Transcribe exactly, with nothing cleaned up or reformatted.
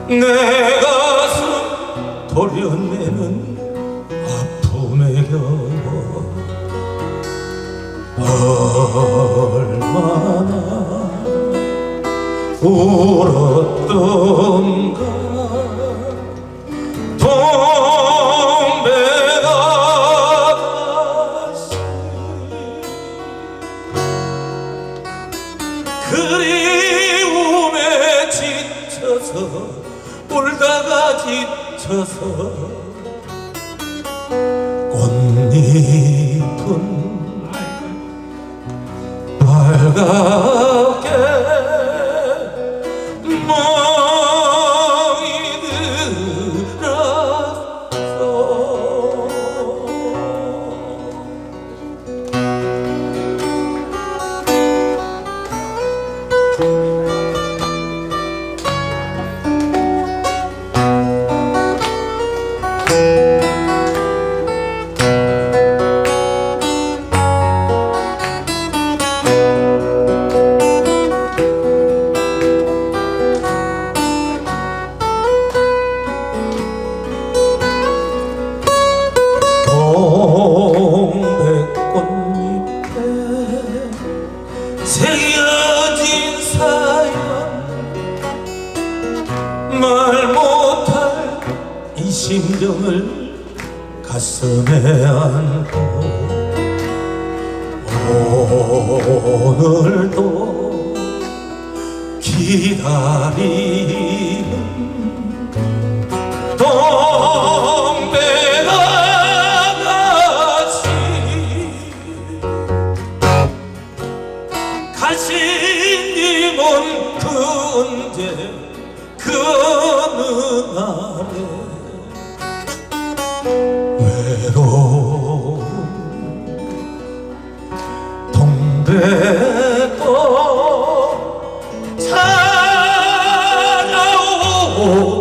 내 가슴 도려내는 아픔의 겨워 얼마나 울었던가. 동백아 다시 그리움에 지쳐서 울다가 지쳐서 꽃잎은 빨갛게 멍이 들었어. 동백꽃잎에 새겨진 사연 말 못할 이 심정을 가슴에 안고 오늘도 기다리는 동백아 가신님은 그 언제 그 어느 날에 외로운 동백꽃 찾아오